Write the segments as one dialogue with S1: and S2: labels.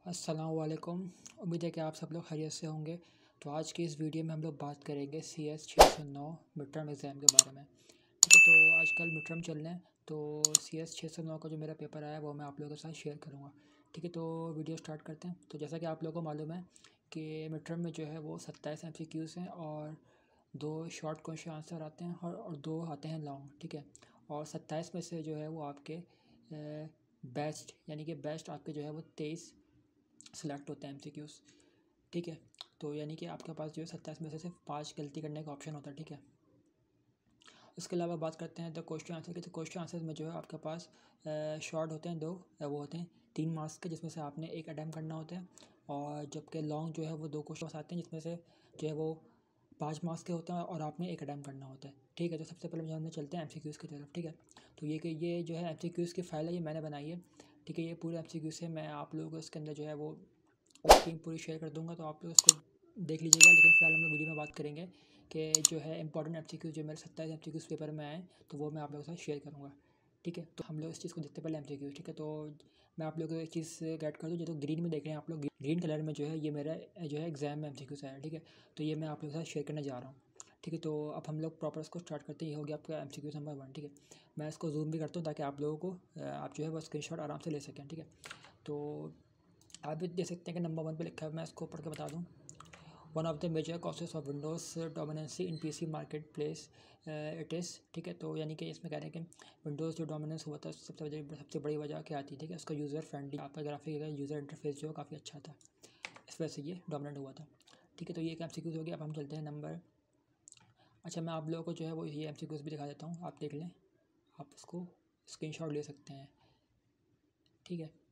S1: अस्सलाम वालेकुम। उम्मीद है कि आप सब लोग खैरियत से होंगे। तो आज की इस वीडियो में हम लोग बात करेंगे CS 609 मिड टर्म एग्ज़ाम के बारे में। ठीक है, तो आजकल मिड टर्म चल रहे हैं, तो CS 609 का जो मेरा पेपर आया है वो मैं आप लोगों के साथ शेयर करूँगा। ठीक है, तो वीडियो स्टार्ट करते हैं। तो जैसा कि आप लोगों को मालूम है कि मिड टर्म में जो है वो 27 MCQs हैं और 2 शॉर्ट क्वेश्चन आंसर आते हैं और 2 आते हैं लॉन्ग। ठीक है, और 27 में से जो है वो आपके बेस्ट यानी कि बेस्ट आपके जो है वो 23 सेलेक्ट होते हैं MCQs। ठीक है, तो यानी कि आपके पास जो है 27 में से सिर्फ 5 गलती करने का ऑप्शन होता है। ठीक है, उसके अलावा बात करते हैं द क्वेश्चन आंसर की। तो क्वेश्चन आंसर में जो है आपके पास शॉर्ट होते हैं, दो वो होते हैं 3 मार्क्स के, जिसमें से आपने एक अटैम्प्ट करना होता है। और जबकि लॉन्ग जो है वो 2 क्वेश्चन आते हैं, जिसमें से जो है वो 5 मार्क्स के होते हैं और आपने एक अटैम्प्ट करना होता है। ठीक है, तो सबसे पहले जो हम चलते हैं MCQs की तरफ। ठीक है, तो ये जो है MCQs की फ़ाइल है, ये मैंने बनाई है। ठीक है, ये पूरे MCQs से मैं आप लोगों को इसके अंदर जो है वो स्क्रीन पूरी शेयर कर दूंगा, तो आप लोग उसको देख लीजिएगा। लेकिन फ़िलहाल हम लोग वीडियो में बात करेंगे कि जो है इंपॉर्टेंट MCQ जो मेरे 27 MCQs पेपर में आए, तो वो मैं आप लोगों के साथ शेयर करूँगा। ठीक है, तो हम लोग इस चीज़ को देखते पहले MCQ। ठीक है, तो मैं आप लोगों को एक चीज़ गाइड कर दूँ। जो तो ग्रीन में देख रहे हैं आप लोग, ग्रीन कलर में जो है ये मेरा जो है एग्ज़ाम में MCQs आया है। ठीक है, तो ये मैं आप लोगों के साथ शेयर करने जा रहा हूँ। ठीक है, तो अब हम लोग प्रॉपर इसको स्टार्ट करते हैं। ये हो गया आपका MCQ नंबर 1। ठीक है, मैं इसको जूम भी करता हूँ ताकि आप लोगों को आप जो है वो स्क्रीनशॉट आराम से ले सकें। ठीक है, तो आप भी देख सकते हैं कि नंबर 1 पे लिखा है, मैं इसको पढ़ के बता दूँ। One of the major causes of Windows dominancy in PC marketplace it is. ठीक है, तो यानी कि इसमें कह रहे हैं कि विंडोज़ जो डोमिनेंस हुआ था सबसे बड़ी वजह क्या आती है। ठीक है, उसका यूज़र फ्रेंडली आपका ग्राफिक यूज़र इंटरफेस जो है काफ़ी अच्छा था, इस वजह से ये डोमिनेंट हुआ था। ठीक है, तो ये एक MCQ हो गया। अब हम चलते हैं नंबर। अच्छा, मैं आप लोगों को जो है वो ये MCQs भी दिखा देता हूँ, आप देख लें, आप उसको स्क्रीनशॉट ले सकते हैं। ठीक है,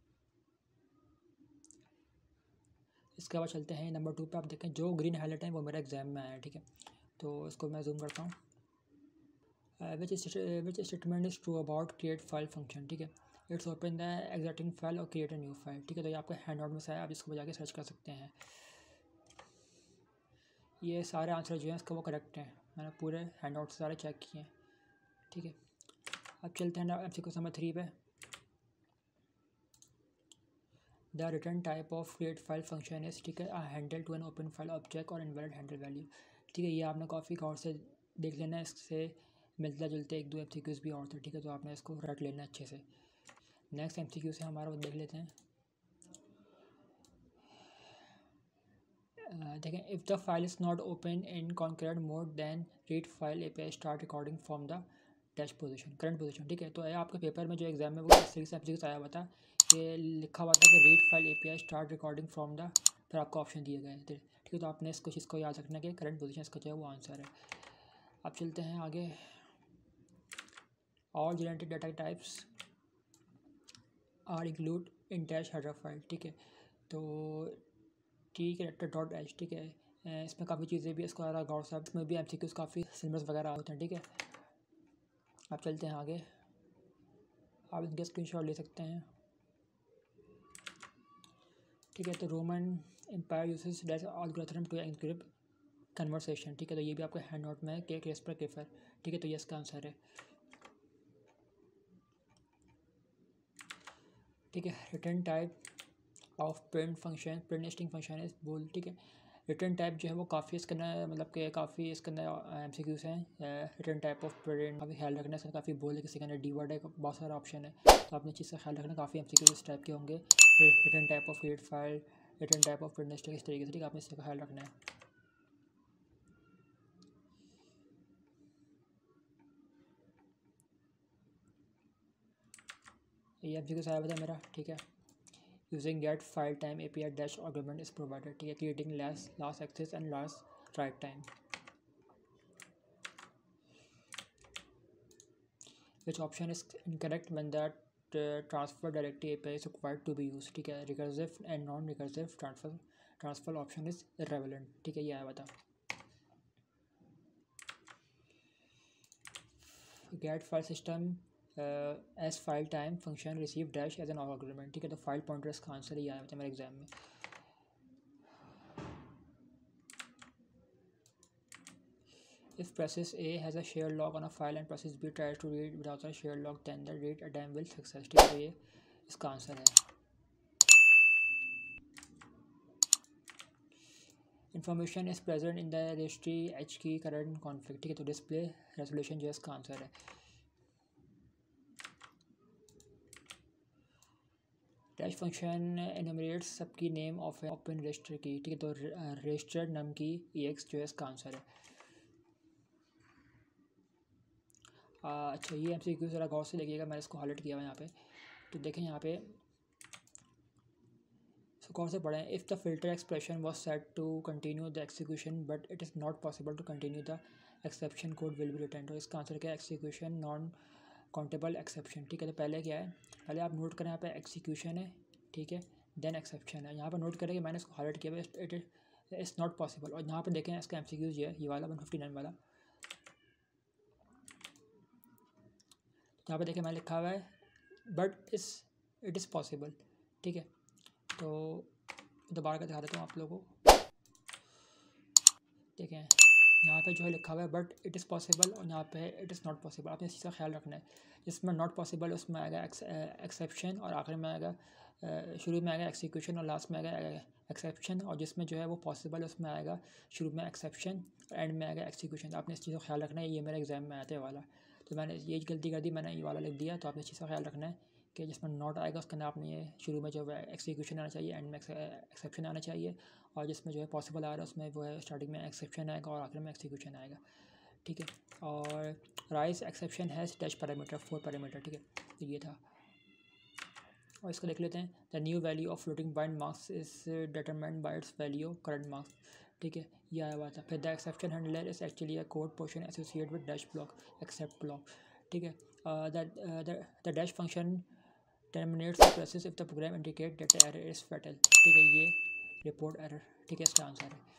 S1: इसके बाद चलते हैं नंबर 2 पे। आप देखें जो ग्रीन हाईलाइट है वो मेरा एग्जाम में आया है। ठीक है, तो इसको मैं जूम करता हूँ। Which statement is true about create file function. ठीक है, it's open the existing file और क्रिएट अ न्यू फाइल। ठीक है, तो ये आपका हैंड आउट में से आया, आप इसको बजा के सर्च कर सकते हैं। ये सारे आंसर जो हैं इसका वो करेक्ट हैं, मैंने पूरे हैंड आउट से सारे चेक किए हैं। ठीक है, अब चलते हैं MCQ नंबर 3 पे। The return type of create file function is, ठीक है, handle to an open file object और इनवैलिड हैंडल वैल्यू। ठीक है, ये आपने काफ़ी गौर से देख लेना है, इससे मिलता जुलते 1-2 MCQs भी और थे। ठीक है, तो आपने इसको रट लेना अच्छे से। नेक्स्ट MCQ से हमारा वो देख लेते हैं। देखें, if the file is not open in concurrent mode then read file API start recording from the dash position current position. ठीक है, तो ये आपके पेपर में जो एग्जाम में वो इस तरीके से MCQ आया हुआ था कि लिखा हुआ था कि read file API start recording from the, फिर आपको ऑप्शन दिए गए थे। ठीक है, तो आपने इसको चीज़ को याद रखना कि करंट पोजीशन इसका जो है वो आंसर है। अब चलते हैं आगे। All generated data types are include in dash header file. ठीक है, तो टी कैरेक्टर डॉट एच। ठीक है, इसमें काफ़ी चीज़ें भी इसको आ रहा गौर साहब, इसमें भी MCQs काफ़ी सिलेबस वगैरह होते हैं। ठीक है, अब चलते हैं आगे, आप इनके स्क्रीनशॉट ले सकते हैं। ठीक है, तो Roman empire uses dash algorithm to encrypt conversation. ठीक है, तो ये भी आपके हैंड नोट में है कि क्रिस्पर केफर। ठीक है, तो ये इसका आंसर है। ठीक है, return type of print function print string function is bool. ठीक है, रिटर्न टाइप जो है वो काफ़ी इसके अंदर मतलब कि काफ़ी इसके अंदर MCQs हैं। रिटर्न टाइप ऑफ प्रिंट काफ़ी ख्याल रखना, इसका काफ़ी बोल है, किसी के अंदर डी वर्ड है, बहुत सारा ऑप्शन है, तो आपने चीज़ का ख्याल रखना। काफ़ी MCQs इस टाइप के होंगे। Return type of create file, return type of print string, इस तरीके से। ठीक है, आपने इसका ख्याल रखना है। ये MCQs आया हुआ था मेरा। ठीक है, using get file time API dash argument is provided. ठीक है, creating last access and last write time. Which option is incorrect when that transfer directory API is required to be used। ठीक है, recursive and non-recursive transfer option is irrelevant। ठीक है, ये आया हुआ था। get file system as file time function receive dash as an argument। ठीक है, तो फाइल पॉइंटर इसका आंसर ही आया हुआ था मेरे एग्जाम में। If process A has a shared log on a file and process B tries to read without a shared log, then the read attempt will success। ठीक है, तो ये इसका आंसर है। Information is present in the registry H key current config, ठीक है। तो display resolution जो है इसका आंसर है। डैश फंक्शन एनुमरेट्स सबकी नेम ऑफ ओपन रजिस्टर की, ठीक है। तो रजिस्टर्ड नम की EX जो है इसका आंसर है। अच्छा, ये MCQ ज़रा गौर से देखिएगा, मैंने इसको हाईलाइट किया हुआ यहाँ पे। तो देखें यहाँ पे कौन से पढ़ें। If the filter expression was set to continue the execution but it is not possible to continue the exception code will be return. तो इसका आंसर क्या है? एक्सिक्यूशन नॉन काउंटेबल एक्सेप्शन, ठीक है। तो पहले क्या है, पहले आप नोट करें यहाँ पे एक्सिक्यूशन है, ठीक है, देन एक्सेप्शन है। यहाँ पर नोट करें कि मैंने इसको हाईलाइट किया है, इट इज़ नॉट पॉसिबल। और यहाँ पर देखें इसका MCQ जो है ये वाला 159 वाला, यहाँ पे देखें मैंने लिखा हुआ है बट इट इज़ पॉसिबल, ठीक है। तो दोबारा का दिखा देता हूँ आप लोगों को। देखें यहाँ पे जो है लिखा हुआ है बट इट इज़ पॉसिबल, और यहाँ पे इट इज़ नॉट पॉसिबल। आपने इस चीज़ का ख्याल रखना है। जिसमें नॉट पॉसिबल उसमें आएगा एक्सेप्शन, और आखिर में आएगा शुरू में आएगा एक्सिक्यूशन, और लास्ट में आएगा एक्सेप्शन। और जिसमें जो है वो पॉसिबल उसमें आएगा शुरू में एक्सेप्शन, एंड में आएगा एक्सिक्यूशन। आपने इस चीज़ का ख्याल रखना है। ये मेरे एग्जाम में आते वाला, तो मैंने ये गलती कर दी, मैंने ये वाला लिख दिया। तो आपने इस चीज़ का ख्याल रखना है कि जिसमें नॉट आएगा उसके अंदर आपने ये शुरू में जो है एक्सिक्यूशन आना चाहिए, एंड में एक्सेप्शन आना चाहिए। और जिसमें जो है पॉसिबल आ रहा है उसमें वो है स्टार्टिंग में एक्सेप्शन आएगा और आखिर में एक्सिक्यूशन आएगा, ठीक है। और raise exception has dash parameter 4 parameter, ठीक है। तो ये था। और इसको देख लेते हैं। The new value of floating point marks is determined by its value current marks, ठीक है। ये आया हुआ था। फिर the exception handler is actually a code portion associate with dash block except block, ठीक है। The dash function terminates the process if the program indicate that the error is fatal, ठीक है। ये रिपोर्ट एरर, ठीक है, इसका answer है।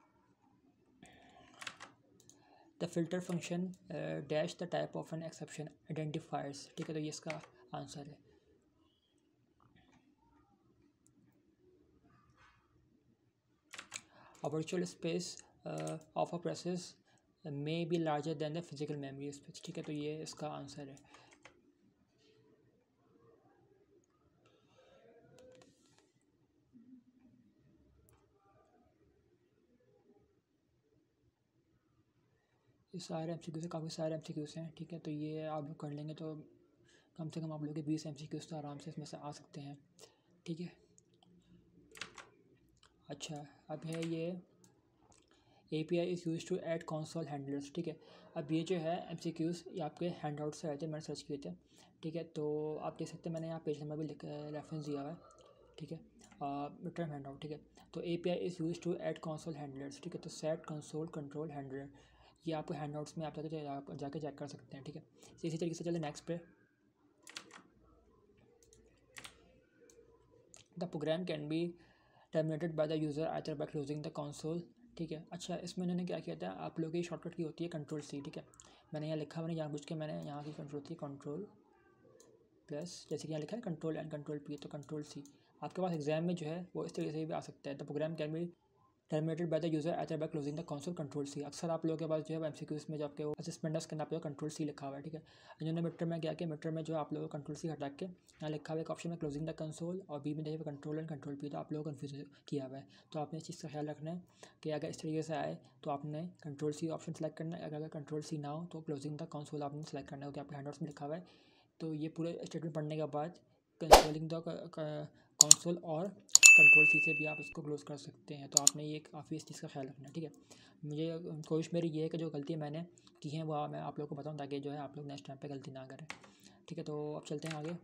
S1: The filter function dash the type of an exception identifiers, ठीक है। तो ये इसका आंसर है। A virtual space of a process may be larger than the physical memory space, ठीक है। तो ये इसका आंसर है। ये सारे MCQ से काफ़ी सारे MCQs हैं, ठीक है। तो ये आप लोग कर लेंगे तो कम से कम आप लोग के 20 MCQs तो आराम से इसमें से आ सकते हैं, ठीक है। अच्छा, अब है ये API is use to add console handlers, ठीक है। अब ये जो है MCQs ये आपके हैंड आउट से आए थे, मैंने सर्च किए थे, ठीक है। तो आप देख सकते हैं मैंने यहाँ पेज नंबर भी रेफरेंस दिया हुआ है, ठीक है। मिड टर्म हैंड आउट, ठीक है। तो API is use to add console handlers, ठीक है। तो सेट कंसोल कंट्रोल हैंडलर, ये आपको हैंड आउट्स में आप जाके चेक कर सकते हैं, ठीक है। इसी तरीके से चले नेक्स्ट पे। The program can be terminated by the user either by closing the console, ठीक है। अच्छा, इसमें इन्होंने क्या किया था, आप लोगों की शॉर्टकट की होती है Ctrl+C, ठीक है। मैंने यहाँ लिखा, मैंने जानबूझ के मैंने यहाँ की कंट्रोल थी Ctrl+, जैसे कि यहाँ लिखा है Ctrl एंड Ctrl+P, तो Ctrl+C। आपके पास एग्जाम में जो है वो इस तरीके से भी आ सकता है। The program can be terminated by the user either by closing the console Ctrl+C। अक्सर आप लोगों के पास जो है MCQs में जो आपके वो असिस्मेंट है उसके अंदर आपको Ctrl+C लिखा हुआ है, ठीक है। इन्होंने मीटर में क्या किया, मीटर में जो आप लोगों को Ctrl+C हटा के यहाँ लिखा हुआ एक ऑप्शन में क्लोजिंग द कंसोल, और बी में देखिए Ctrl एंड Ctrl+P, तो आप लोगों को कन्फ्यूज किया हुआ है। तो आपने इस चीज़ का ख्याल रखना है कि अगर इस तरीके से आए तो आपने Ctrl+C ऑप्शन सेलेक्ट करना है। अगर Ctrl+C ना हो तो क्लोजिंग द कंसोल आपने सेलेक्ट करना है, क्योंकि आपके हैंडआउट्स में लिखा हुआ है। तो ये पूरे स्टेटमेंट पढ़ने के बाद कंसोलिंग द कंसोल और Ctrl+C से भी आप इसको क्लोज़ कर सकते हैं। तो आपने ये काफ़ी इस चीज़ का ख्याल रखना है, ठीक है। मुझे कोशिश मेरी ये है कि जो गलती मैंने की हैं वो मैं आप लोगों को बताऊं, ताकि जो है आप लोग नेक्स्ट टाइम पे गलती ना करें, ठीक है। तो अब चलते हैं आगे।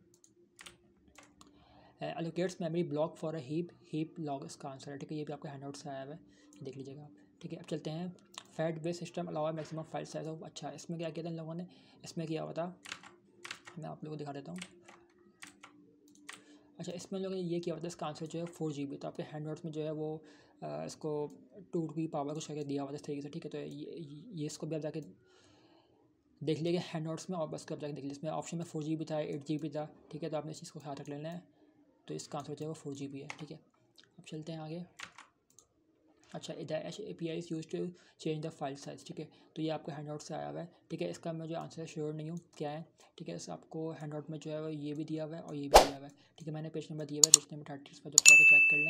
S1: Allocates memory block for a heap log, इसका आंसर है, ठीक है। ये भी आपका हैंडआउट से आया हुआ है, देख लीजिएगा आप, ठीक है। अब चलते हैं। फैट बेस्ड सिस्टम अलावा मैक्सिमम फाइल साइज ऑफ, अच्छा, इसमें क्या किया था इन लोगों ने, इसमें किया हुआ था, मैं आप लोगों को दिखा देता हूँ। अच्छा, इसमें लोगों ने ये किया होता है, इसका आंसर जो है 4 GB। तो आपके हैंड नोट्स में जो है वो इसको 2 की पावर कुछ करके दिया हुआ था इस तरीके से, ठीक है। तो ये इसको भी आप जाके देख लीजिए हैंड नोट्स में, और बस को आप जाके देख लीजिए। इसमें ऑप्शन में 4 GB था, 8 GB था, ठीक है। तो आपने इस चीज़ को ख्याल रख लेना है। तो इसका आंसर जो है वो 4 GB है, ठीक है। अब चलते हैं आगे। अच्छा, API is use to change the file size, ठीक है। तो ये आपको हैंड आउट से आया हुआ है, ठीक है। इसका मैं जो आंसर श्योर नहीं हूँ क्या है, ठीक है। इस आपको हैंड आउट में जो है वो ये भी दिया हुआ है और ये भी दिया हुआ है, ठीक है। मैंने पेज नंबर दिया हुआ है, पेज नंबर 30 पर जब जाकर चेक कर लें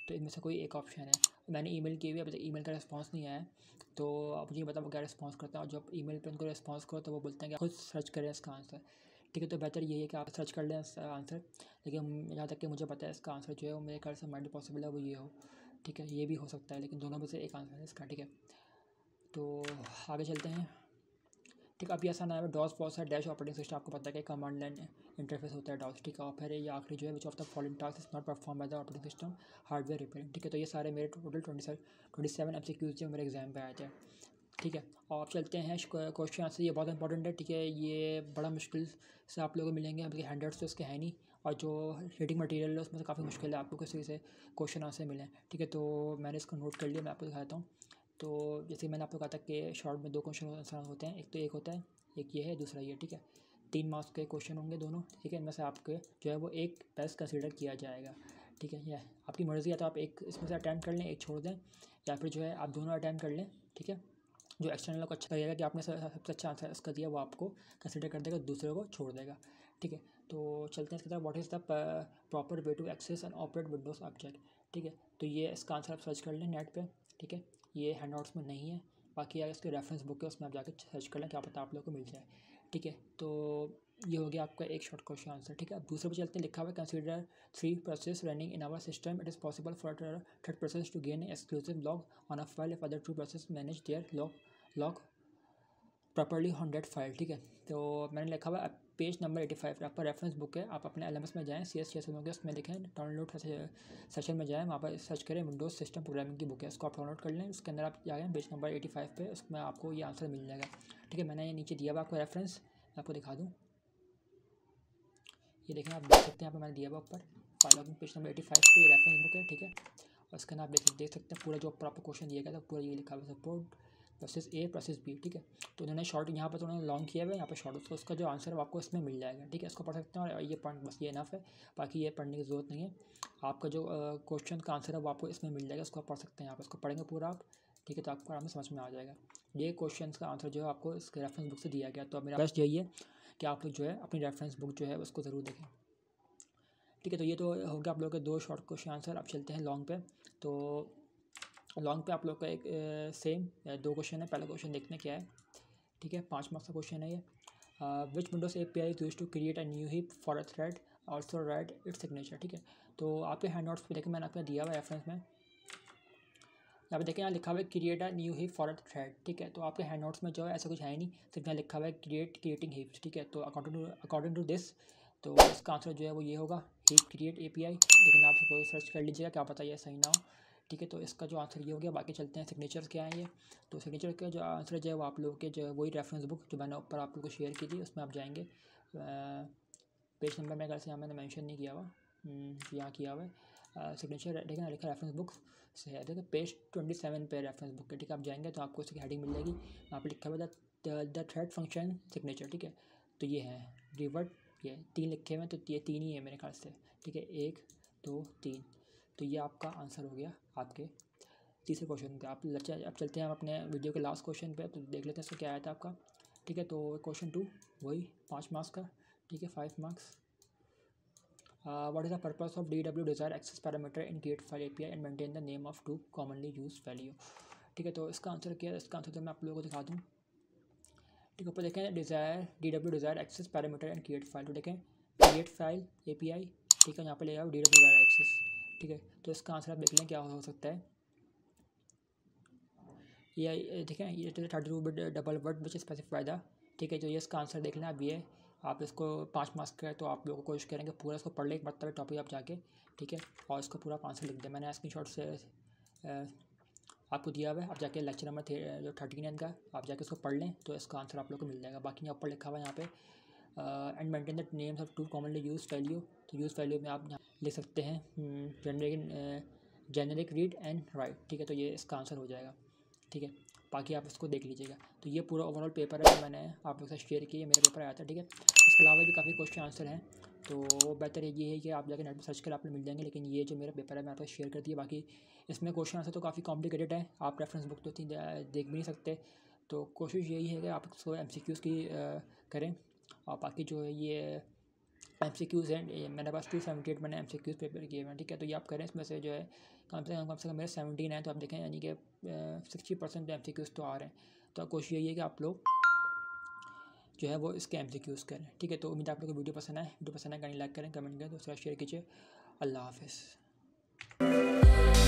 S1: तो इनमें से कोई एक ऑप्शन है। मैंने ईमेल की हुई, अभी तक ईमेल का रिस्पांस नहीं आया है, तो आप मुझे बताओ वो क्या रिस्पांस करते हैं। और जब ईमेल पे उनको रिस्पांस करो तो वो बोलते हैं कि खुद सर्च करें इसका आंसर। ठीक है, तो बेहतर यही है कि आप सर्च कर लें इसका आंसर। लेकिन जहाँ तक कि मुझे पता है इसका आंसर जो है वो मेरे ख्याल से माइंड पॉसिबल है वो ये हो। ठीक है, ये भी हो सकता है, लेकिन दोनों में से एक आंसर है इसका। ठीक है, तो आगे चलते हैं। ठीक है, अब ये ऐसा नाम है डॉस पॉस है डैश ऑपरेटिंग सिस्टम। आपको पता है कि कमांड लाइन इंटरफेस होता है डॉस। ठीक है, और फिर ये आखिरी जो है which of the following task is not perform by the operating system hardware repairing. ठीक है, तो ये सारे मेरे टोटल 27 MCQs जो मेरे एग्जाम पे आए थे। ठीक है, और अब चलते हैं क्वेश्चन आंसर। ये बहुत इंपॉर्टेंट है। ठीक है, ये बड़ा मुश्किल से आप लोगों को मिलेंगे, बल्कि हैंडआउट्स तो इसके है नहीं, और जो रीडिंग मटेरियल है उसमें से काफ़ी मुश्किल है आपको किसी से क्वेश्चन आंसर मिले। ठीक है, तो मैंने इसको नोट कर लिया, मैं आपको दिखाता हूँ। तो जैसे मैंने आपको कहा था कि शॉर्ट में 2 क्वेश्चन आंसर होते हैं, एक होता है, एक ये है, दूसरा ये। ठीक है, 3 मार्क्स के क्वेश्चन होंगे दोनों। ठीक है, इनमें से आपके जो है वो एक बेस्ट कंसिडर किया जाएगा। ठीक है, यह आपकी मर्ज़ी है, तो आप एक इसमें से अटैम्प्ट कर लें, एक छोड़ दें, या फिर जो है आप दोनों अटैम्प्ट कर लें। ठीक है, जो एक्सटर्नल को अच्छा लगेगा कि आपने सबसे अच्छा आंसर इसका दिया, वो आपको कंसिडर कर देगा, दूसरे को छोड़ देगा। ठीक है, तो चलते हैं इसके तरफ। What is the proper way to access and operate Windows object. ठीक है, तो ये इसका आंसर आप सर्च कर लें नेट पे। ठीक है, ये हैंडआउट्स में नहीं है, बाकी अगर इसके रेफरेंस बुक है उसमें आप जाकर सर्च कर लें, क्या पता आप लोग को मिल जाए। ठीक है, तो ये हो गया आपका एक शॉर्ट क्वेश्चन आंसर। ठीक है, अब दूसरे पे चलते हैं। लिखा हुआ है consider 3 process running in our system, it is possible for third process to gain exclusive log on a file if other 2 process manage their log properly on that file. ठीक है, तो मैंने लिखा हुआ है पेज नंबर 85 आपका reference book है। आप अपने LMS में जाएँ, CS 609 के उसमें लिखें डाउनलोड सेशन में जाएँ, वहाँ पर सर्च करें विंडोज़ सिस्टम प्रोग्रामिंग की बुक है, उसको आप डाउनलोड कर लें। उसके अंदर आप जाएँ पेज नंबर 85 पे, उसमें आपको ये आंसर मिल जाएगा। ठीक है, मैंने ये नीचे दिया हुआ आपको रेफरेंस, मैं आपको दिखा दूँ। ये देखें, आप देख सकते हैं, यहाँ पर मैंने दिया हुआ ऊपर फाइल पेज नंबर 85 पे रेफरेंस बुक है। ठीक है, और उसके अंदर आप देख सकते हैं पूरा जो ऊपर आपको क्वेश्चन दिया गया था, पूरा ये लिखा हुआ support process A process B। ठीक है, तो उन्होंने शॉर्ट यहाँ पर तो उन्होंने लॉन्ग किया हुआ है, यहाँ पर शॉर्ट, तो उसका जो आंसर है आपको इसमें मिल जाएगा। ठीक है, इसको पढ़ सकते हैं, और ये पॉइंट बस ये इनफ है, बाकी ये पढ़ने की ज़रूरत नहीं है। आपका जो क्वेश्चन का आंसर है वो आपको इसमें मिल जाएगा, उसको आप पढ़ सकते हैं, आप इसको पढ़ेंगे पूरा आप। ठीक है, तो आपको आराम से समझ में आ जाएगा। ये क्वेश्चन का आंसर जो है आपको इसके रेफरेंस बुक से दिया गया। तो अब मेरा बेस्ट यही है कि आप लोग जो है अपनी रेफरेंस बुक जो है उसको ज़रूर देखें। ठीक है, तो ये तो हो गया आप लोगों के 2 शॉर्ट क्वेश्चन आंसर। अब चलते हैं लॉन्ग पे। तो लॉन्ग पे आप लोग का एक सेम 2 क्वेश्चन है। पहला क्वेश्चन देखते हैं क्या है। ठीक है, 5 मार्क्स का क्वेश्चन है ये। Which Windows API is use to create a new heap for a thread also write its signature. ठीक है, तो आपके हैंड नोट्स पे देखें, मैंने आपको दिया हुआ है रेफरेंस में, यहाँ पे देखें, यहाँ लिखा हुआ है create a new heap for a thread. ठीक है, तो आपके हैंड नोट्स में जो है ऐसा कुछ है नहीं, सिर्फ यहाँ लिखा हुआ है क्रिएटिंग हीप्स। ठीक है, तो अकॉर्डिंग टू दिस, तो इसका आंसर जो है वो ये होगा, हीप क्रिएट API। लेकिन आप इसको सर्च कर लीजिएगा, क्या पता ये सही ना हो। ठीक है, तो इसका जो आंसर ये हो गया। बाकी चलते हैं सिग्नेचर्स क्या है ये। तो सिग्नेचर का जो आंसर जो है वो आप लोगों के जो वही रेफरेंस बुक जो मैंने ऊपर आप लोग को शेयर की थी, उसमें आप जाएंगे। पेज नंबर मेरे ख्याल से यहाँ मैंने मेंशन नहीं किया हुआ, यहाँ किया हुआ है। सिग्नेचर देखिए ना, लिखा रेफरेंस बुक से है, देखिए पेज 27 पे रेफरेंस बुक है। ठीक है, आप जाएंगे तो आपको इसकी हेडिंग मिल जाएगी, वहाँ पे लिखा हुआ है द थ्रेड फंक्शन सिग्नेचर। ठीक है, तो ये है रिवर्ट, ये 3 लिखे हुए हैं, तो ये 3 ही है मेरे ख्याल से। ठीक है, 1 2 3, तो ये आपका आंसर हो गया आपके तीसरे क्वेश्चन का। अब चलते हैं हम अपने वीडियो के लास्ट क्वेश्चन पे, तो देख लेते हैं इसको क्या आया था आपका। ठीक है, तो क्वेश्चन 2 वही 5 मार्क्स का। ठीक है, 5 marks. What is the purpose of DW desired access parameter in create file API and maintain the name of two commonly used value। ठीक है, तो इसका आंसर क्या है, इसका आंसर तो मैं आप लोगों को दिखा दूँ। ठीक है, ऊपर देखें DW desire access parameter and create file, तो देखें क्रिएट फाइल API। ठीक है, यहाँ पे ले आओ DW डिज़ायर एक्सेस। ठीक है, तो इसका आंसर आप देख लें क्या हो सकता है। ये देखें, ये 32 bit double word which specify the. ठीक है, जो ये इसका आंसर देख लें। अब ये आप इसको 5 मार्क्स का है, तो आप लोगों को कोशिश करेंगे पूरा इसको पढ़ लें एक मतलब टॉपिक आप जाके। ठीक है, और इसको पूरा आंसर लिख दें। मैंने स्क्रीन शॉट से आपको दिया हुआ है, आप जाके लेक्चर नंबर जो 13 है इनका, आप जाके उसको पढ़ लें, तो इसका आंसर आप लोग को मिल जाएगा। बाकी यहाँ ऊपर लिखा हुआ है यहाँ पे and maintain the names of two commonly use value. तो यूज़ वैल्यू में आप यहाँ लिख सकते हैं जेनरिक रीड एंड राइट। ठीक है, तो ये इसका आंसर हो जाएगा। ठीक है, बाकी आप इसको देख लीजिएगा। तो ये पूरा ओवरऑल पेपर है जो मैंने आप लोग के साथ शेयर किया, मेरा पेपर आया था। ठीक है, इसके अलावा भी काफ़ी क्वेश्चन आंसर हैं, तो बेहतर ये है कि आप जाकर नेट पर सर्च कर आप मिल जाएंगे। लेकिन ये जो मेरा पेपर है मैं आपको शेयर कर दिया। बाकी इसमें क्वेश्चन आंसर तो काफ़ी कॉम्प्लिकेटेड है, आप रेफरेंस बुक तो देख भी नहीं सकते। तो कोशिश यही है कि आप इसको MCQs की करें, और बाकी जो है ये MCQs हैं, मेरे पास 278 मैंने MCQs पेपर किए हुए हैं, ठीक है। तो ये आप करें, इसमें से जो है कम से कम मेरे 17 है, तो आप देखें यानी कि 60% MCQs तो आ रहे हैं। तो कोशिश यही है कि आप लोग जो है वो इसके MCQs करें, ठीक है। तो उम्मीद आप लोगों को वीडियो पसंद है, लाइक करें, कमेंट करें, दोस्तों शेयर कीजिए। अल्लाह हाफ़िज़।